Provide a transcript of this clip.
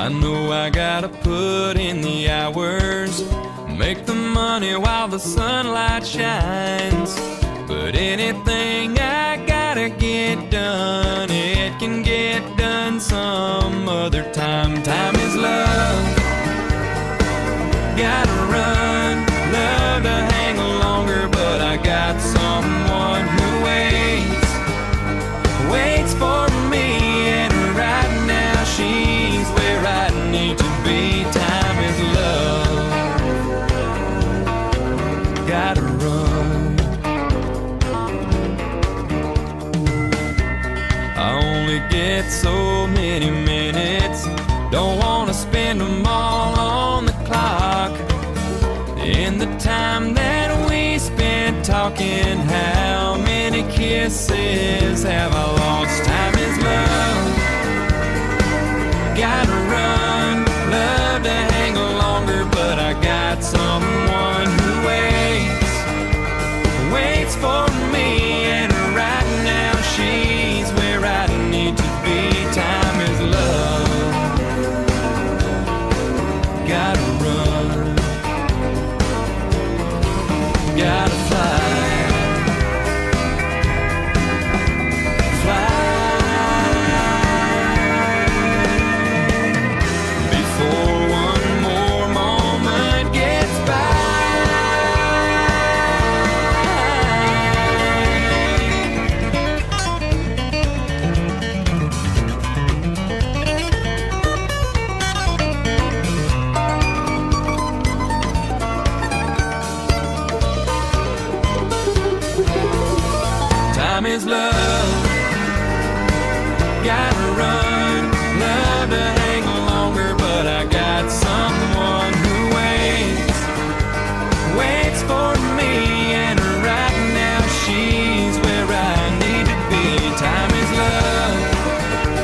I know I gotta put in the hours, make the money while the sunlight shines. But anything I gotta get done, it can get done some other time. Time is love, gotta run. Love to hang longer, but I got someone who waits for me. And right now she's where I need to be. Time is love, gotta run. I only get so many minutes, don't wanna spend them all on the clock. In the time that we spent talking, how many kisses have I lost? Time is love, gotta run. Love to hang longer, but I got someone who waits for me. And right now she's where I need to be. Time is love, gotta run, gotta fly. Time is love, gotta run. Love to hang longer, but I got someone who waits for me. And right now she's where I need to be. Time is love,